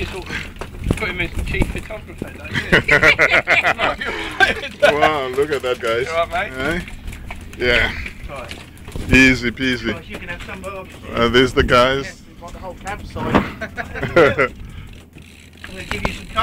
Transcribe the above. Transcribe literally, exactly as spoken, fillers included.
you sort of put him as the chief photographer, don't you? Wow, look at that, guys. You alright, mate? Eh? Yeah. Right. Easy peasy. Gosh, you can have some of Uh, there's the guys. We've got the whole campsite. I'm going to give you some